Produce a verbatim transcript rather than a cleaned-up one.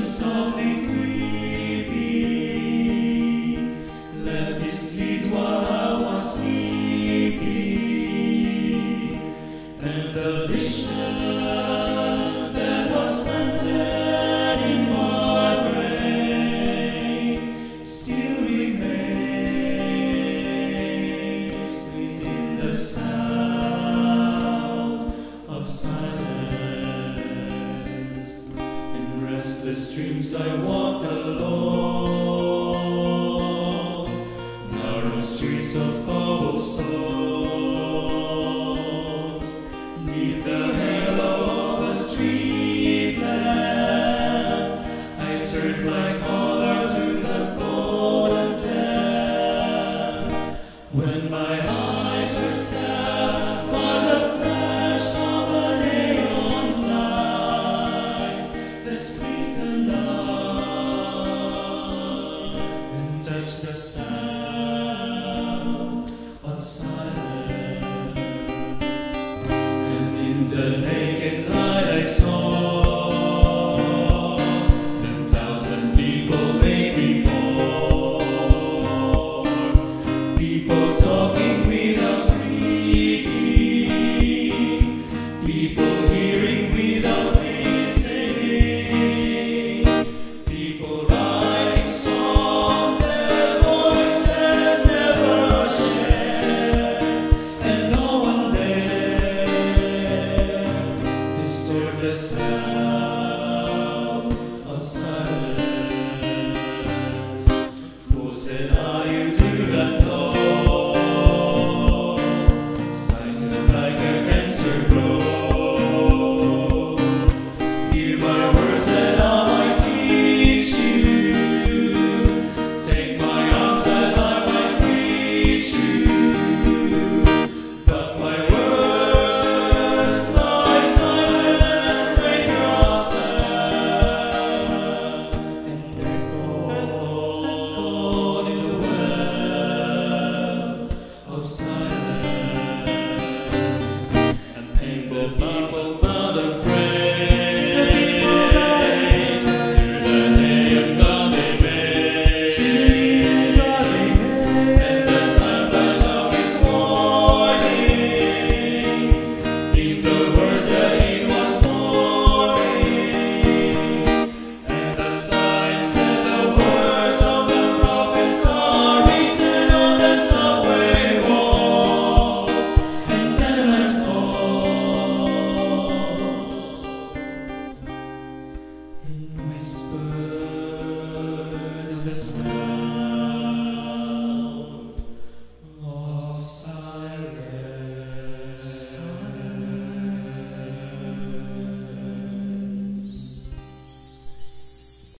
softly creeping, left his seeds while I was sleeping, and the vision that was planted in my brain still remains within the sound of silence. In restless dreams I walked along narrow streets of cobblestones, neath the halo of a street lamp. I turned my collar to the cold and damp, when my eyes were stabbed by the flash of a neon light that speaks the night and touched the sound of silence. And in the name